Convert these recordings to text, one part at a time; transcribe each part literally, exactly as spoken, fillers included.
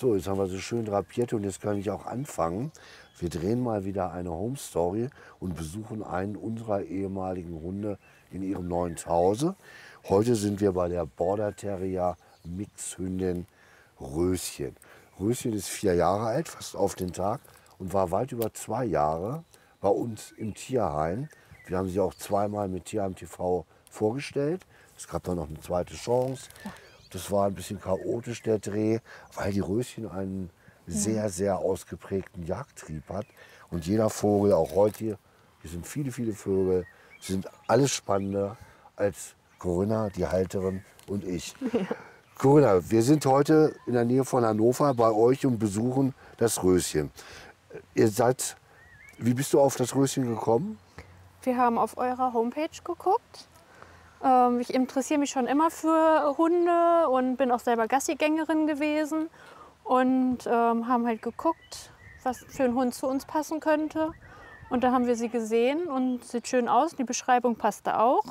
So, jetzt haben wir so schön drapiert und jetzt kann ich auch anfangen. Wir drehen mal wieder eine Home Story und besuchen einen unserer ehemaligen Hunde in ihrem neuen Zuhause. Heute sind wir bei der Border Terrier Mixhündin Röschen. Röschen ist vier Jahre alt, fast auf den Tag, und war weit über zwei Jahre bei uns im Tierheim. Wir haben sie auch zweimal mit Tierheim T V vorgestellt. Es gab dann noch eine zweite Chance. Das war ein bisschen chaotisch, der Dreh, weil die Röschen einen sehr, sehr ausgeprägten Jagdtrieb hat. Und jeder Vogel, auch heute hier, hier sind viele, viele Vögel, sind alles spannender als Corinna, die Halterin, und ich. Ja. Corinna, wir sind heute in der Nähe von Hannover bei euch und besuchen das Röschen. Ihr seid, wie bist du auf das Röschen gekommen? Wir haben auf eurer Homepage geguckt. Ähm, ich interessiere mich schon immer für Hunde und bin auch selber Gassigängerin gewesen. Und ähm, haben halt geguckt, was für ein Hund zu uns passen könnte. Und da haben wir sie gesehen und sieht schön aus. Die Beschreibung passte auch.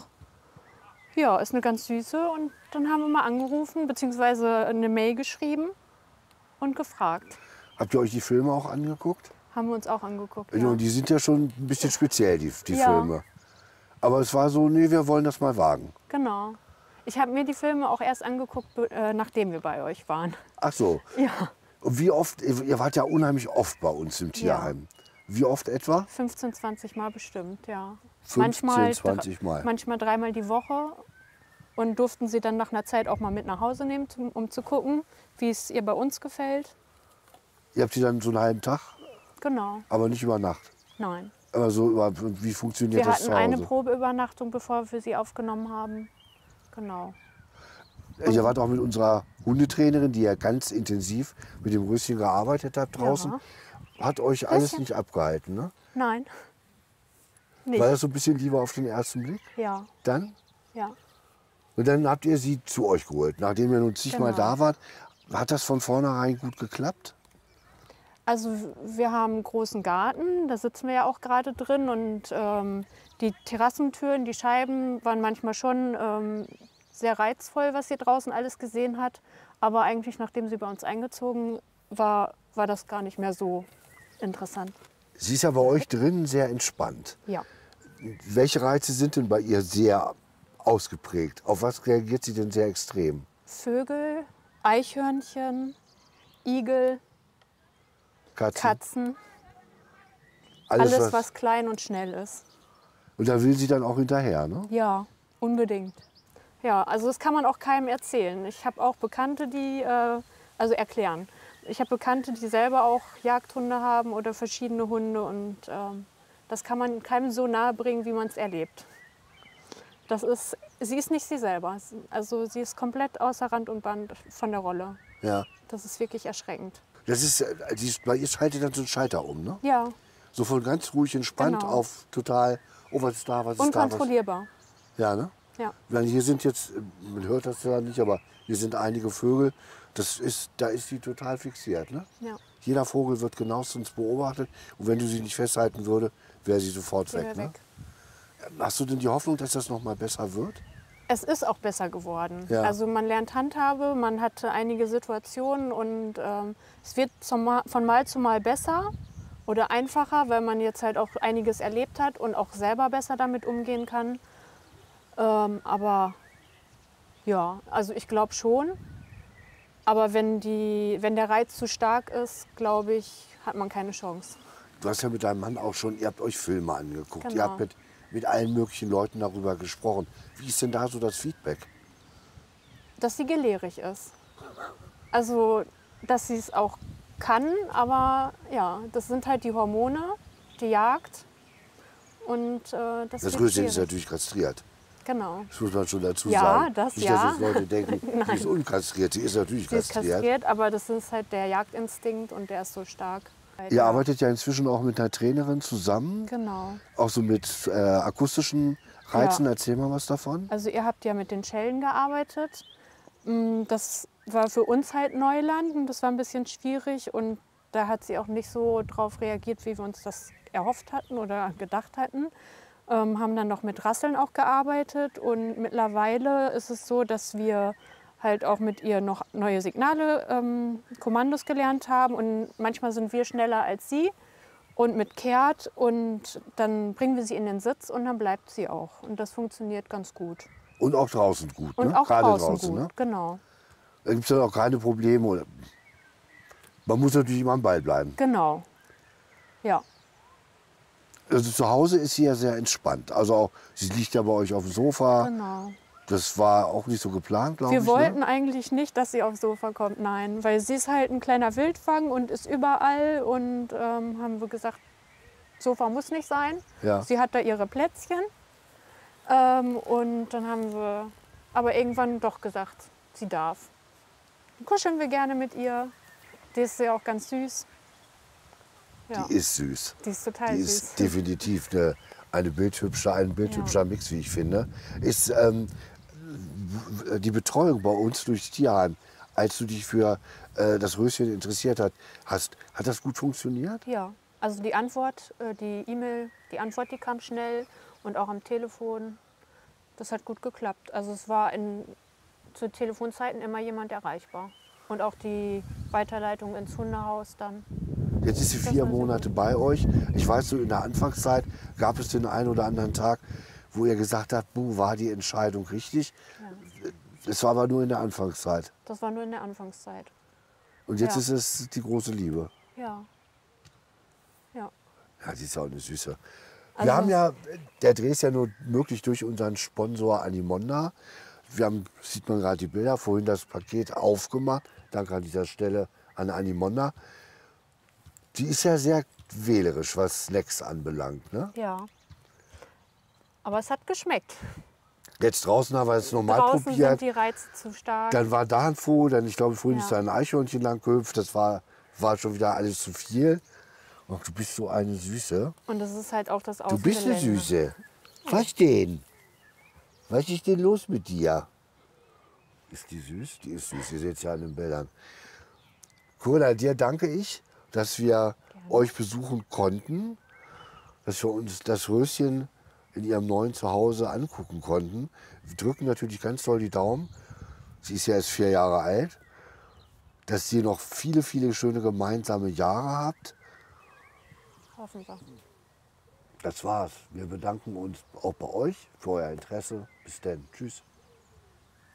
Ja, ist eine ganz süße. Und dann haben wir mal angerufen bzw. eine Mail geschrieben und gefragt. Habt ihr euch die Filme auch angeguckt? Haben wir uns auch angeguckt, ja. Ja. Die sind ja schon ein bisschen speziell, die, die Ja. Filme. Aber es war so, nee, wir wollen das mal wagen. Genau. Ich habe mir die Filme auch erst angeguckt, äh, nachdem wir bei euch waren. Ach so. Ja. Und wie oft, ihr wart ja unheimlich oft bei uns im Tierheim. Ja. Wie oft etwa? fünfzehn, zwanzig Mal bestimmt, ja. fünfzehn, manchmal, zwanzig Mal. Manchmal dreimal die Woche. Und durften sie dann nach einer Zeit auch mal mit nach Hause nehmen, um zu gucken, wie es ihr bei uns gefällt. Ihr habt sie dann so einen halben Tag? Genau. Aber nicht über Nacht? Nein. Aber so über, wie funktioniert wir das zu Hause? Wir hatten eine Probeübernachtung, bevor wir sie aufgenommen haben. Genau. Ihr wart auch mit unserer Hundetrainerin, die ja ganz intensiv mit dem Röschen gearbeitet hat draußen. Ja. Hat euch alles Bisschen. nicht abgehalten, ne? Nein. Nicht. War das so ein bisschen lieber auf den ersten Blick? Ja. Dann? Ja. Und dann habt ihr sie zu euch geholt. Nachdem ihr nun zigmal Genau. da wart, hat das von vornherein gut geklappt? Also wir haben einen großen Garten, da sitzen wir ja auch gerade drin. Und ähm, die Terrassentüren, die Scheiben waren manchmal schon ähm, sehr reizvoll, was sie draußen alles gesehen hat. Aber eigentlich, nachdem sie bei uns eingezogen war, war das gar nicht mehr so interessant. Sie ist ja bei euch drin sehr entspannt. Ja. Welche Reize sind denn bei ihr sehr ausgeprägt? Auf was reagiert sie denn sehr extrem? Vögel, Eichhörnchen, Igel, Katzen. Katzen. Alles, Alles was, was klein und schnell ist. Und da will sie dann auch hinterher, ne? Ja, unbedingt. Ja, also das kann man auch keinem erzählen. Ich habe auch Bekannte, die, äh, also erklären. Ich habe Bekannte, die selber auch Jagdhunde haben oder verschiedene Hunde. Und ähm, das kann man keinem so nahe bringen, wie man es erlebt. Das ist, sie ist nicht sie selber. Also sie ist komplett außer Rand und Band von der Rolle. Ja. Das ist wirklich erschreckend. Das ist, die ist, bei ihr schaltet dann so ein Schalter um, ne? Ja. So von ganz ruhig entspannt Genau. auf total, oh, was ist da, was ist da, was. Unkontrollierbar. Ja, ne? Ja. Weil hier sind jetzt, man hört das ja nicht, aber hier sind einige Vögel, das ist, da ist sie total fixiert, ne? Ja. Jeder Vogel wird genauestens beobachtet und wenn du sie nicht festhalten würde, wäre sie sofort Sie weg, wäre ne? weg. Hast du denn die Hoffnung, dass das noch mal besser wird? Es ist auch besser geworden. Ja. Also man lernt Handhabe, man hatte einige Situationen und ähm, es wird zum Ma von Mal zu Mal besser oder einfacher, weil man jetzt halt auch einiges erlebt hat und auch selber besser damit umgehen kann. Ähm, aber ja, also ich glaube schon. Aber wenn, die, wenn der Reiz zu stark ist, glaube ich, hat man keine Chance. Du hast ja mit deinem Mann auch schon, ihr habt euch Filme angeguckt, Genau. ihr habt mit, mit allen möglichen Leuten darüber gesprochen. Wie ist denn da so das Feedback? Dass sie gelehrig ist. Also, dass sie es auch kann, aber ja, das sind halt die Hormone, die Jagd. Und äh, das Das wird Röschen ist schwierig. natürlich kastriert. Genau. Das muss man schon dazu Ja, sagen. das Nicht, ja. dass jetzt Leute denken, sie ist unkastriert. Sie ist natürlich Sie ist kastriert. kastriert, aber das ist halt der Jagdinstinkt und der ist so stark. Ihr arbeitet ja inzwischen auch mit einer Trainerin zusammen. Genau. Auch so mit äh, akustischen Reizen. Ja. Erzähl mal was davon. Also ihr habt ja mit den Schellen gearbeitet. Mm, Das war für uns halt Neuland und das war ein bisschen schwierig. Und da hat sie auch nicht so drauf reagiert, wie wir uns das erhofft hatten oder gedacht hatten. Ähm, haben dann noch mit Rasseln auch gearbeitet. Und mittlerweile ist es so, dass wir halt auch mit ihr noch neue Signale, ähm, Kommandos gelernt haben. Und manchmal sind wir schneller als sie und mit kehrt. Und dann bringen wir sie in den Sitz und dann bleibt sie auch. Und das funktioniert ganz gut. Und auch draußen gut, Und ne? auch Gerade draußen, draußen, gut, ne? genau. Da gibt es dann auch keine Probleme. Oder man muss natürlich immer am Ball bleiben. Genau, ja. Also zu Hause ist sie ja sehr entspannt. Also auch, sie liegt ja bei euch auf dem Sofa. Genau. Das war auch nicht so geplant, glaube ich. Wir wollten Ne? eigentlich nicht, dass sie aufs Sofa kommt, nein. Weil sie ist halt ein kleiner Wildfang und ist überall. Und ähm, haben wir gesagt, Sofa muss nicht sein. Ja. Sie hat da ihre Plätzchen. Ähm, und dann haben wir aber irgendwann doch gesagt, sie darf. Dann kuscheln wir gerne mit ihr. Die ist ja auch ganz süß. Ja, Die ist süß. die ist total Die süß. ist definitiv eine, eine bildhübsche, ein bildhübscher Mix, wie ich finde. Ist ähm, die Betreuung bei uns durchs Tierheim, als du dich für äh, das Röschen interessiert hat, hast, hat das gut funktioniert? Ja, also die Antwort, äh, die E-Mail, die Antwort, die kam schnell und auch am Telefon. Das hat gut geklappt. Also es war in, zu Telefonzeiten immer jemand erreichbar. Und auch die Weiterleitung ins Hundehaus dann. Jetzt ist sie Das vier war sehr Monate bei euch. Ich weiß, so in der Anfangszeit gab es den einen oder anderen Tag, wo ihr gesagt habt, buh, war die Entscheidung richtig? Ja. Es war aber nur in der Anfangszeit. Das war nur in der Anfangszeit. Und jetzt Ja. ist es die große Liebe. Ja. Ja. Ja, die ist auch eine Süße. Also Wir haben ja, der Dreh ist ja nur möglich durch unseren Sponsor Animonda. Wir haben, sieht man gerade die Bilder, vorhin das Paket aufgemacht. Danke an dieser Stelle an Animonda. Die ist ja sehr wählerisch, was Snacks anbelangt. Ne? Ja. Aber es hat geschmeckt. Jetzt draußen haben wir es nochmal Draußen probiert. sind die Reize zu stark. Dann war da ein Fohl, dann ich glaube, vorhin Ja. ist da ein Eichhörnchen lang gehüpft. Das war, war schon wieder alles zu viel. Ach, du bist so eine Süße. Und das ist halt auch das Du bist eine Außengelände. Süße. Was denn? Was ist denn los mit dir? Ist die süß? Die ist süß. Ihr seht es ja an den Bildern. Cola, dir danke ich, dass wir euch besuchen konnten, dass wir uns das Röschen in ihrem neuen Zuhause angucken konnten. Wir drücken natürlich ganz doll die Daumen. Sie ist ja erst vier Jahre alt. Dass ihr noch viele, viele schöne gemeinsame Jahre habt. Hoffen wir. Das war's. Wir bedanken uns auch bei euch für euer Interesse. Bis dann. Tschüss.